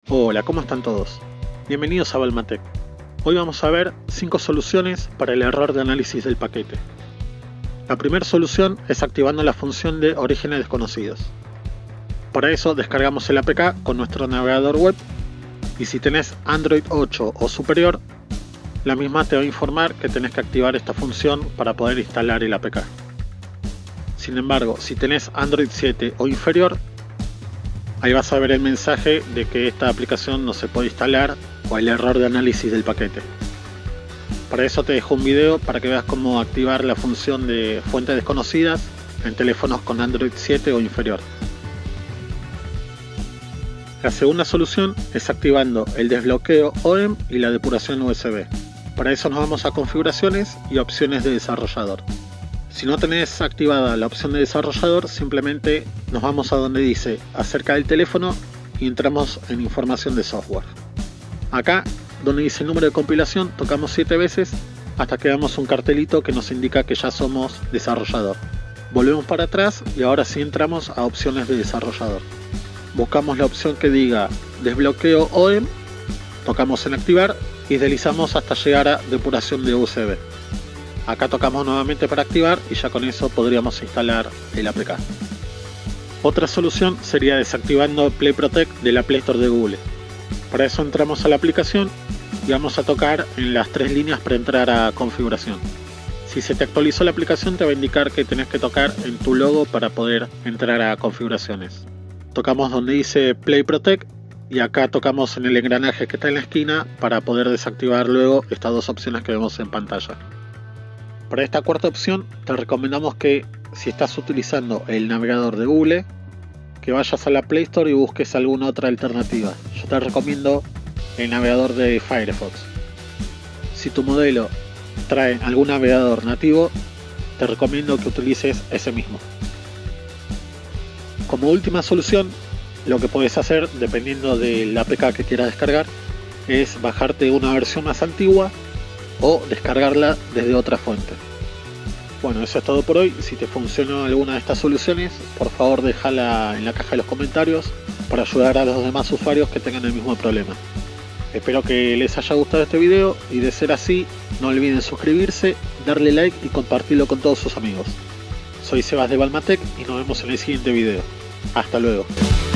Hola, ¿cómo están todos? Bienvenidos a Balmatec. Hoy vamos a ver 5 soluciones para el error de análisis del paquete. La primera solución es activando la función de orígenes desconocidos. Para eso descargamos el APK con nuestro navegador web y si tenés Android 8 o superior, la misma te va a informar que tenés que activar esta función para poder instalar el APK. Sin embargo, si tenés Android 7 o inferior, ahí vas a ver el mensaje de que esta aplicación no se puede instalar o el error de análisis del paquete. Para eso te dejo un video para que veas cómo activar la función de fuentes desconocidas en teléfonos con Android 7 o inferior. La segunda solución es activando el desbloqueo OEM y la depuración USB. Para eso nos vamos a configuraciones y opciones de desarrollador. Si no tenés activada la opción de desarrollador, simplemente nos vamos a donde dice acerca del teléfono y entramos en información de software. Acá, donde dice número de compilación, tocamos 7 veces hasta que damos un cartelito que nos indica que ya somos desarrollador. Volvemos para atrás y ahora sí entramos a opciones de desarrollador. Buscamos la opción que diga desbloqueo OEM, tocamos en activar y deslizamos hasta llegar a depuración de USB. Acá tocamos nuevamente para activar y ya con eso podríamos instalar el APK. Otra solución sería desactivando Play Protect de la Play Store de Google. Para eso entramos a la aplicación y vamos a tocar en las 3 líneas para entrar a configuración. Si se te actualizó la aplicación te va a indicar que tenés que tocar en tu logo para poder entrar a configuraciones. Tocamos donde dice Play Protect y acá tocamos en el engranaje que está en la esquina para poder desactivar luego estas dos opciones que vemos en pantalla. Para esta cuarta opción te recomendamos que si estás utilizando el navegador de Google, que vayas a la Play Store y busques alguna otra alternativa. Yo te recomiendo el navegador de Firefox. Si tu modelo trae algún navegador nativo, te recomiendo que utilices ese mismo. Como última solución, lo que puedes hacer, dependiendo del APK que quieras descargar, es bajarte una versión más antigua o descargarla desde otra fuente. Bueno, eso es todo por hoy. Si te funcionó alguna de estas soluciones, por favor déjala en la caja de los comentarios para ayudar a los demás usuarios que tengan el mismo problema. Espero que les haya gustado este video y de ser así, no olviden suscribirse, darle like y compartirlo con todos sus amigos. Soy Sebas de Balmatec y nos vemos en el siguiente video. Hasta luego.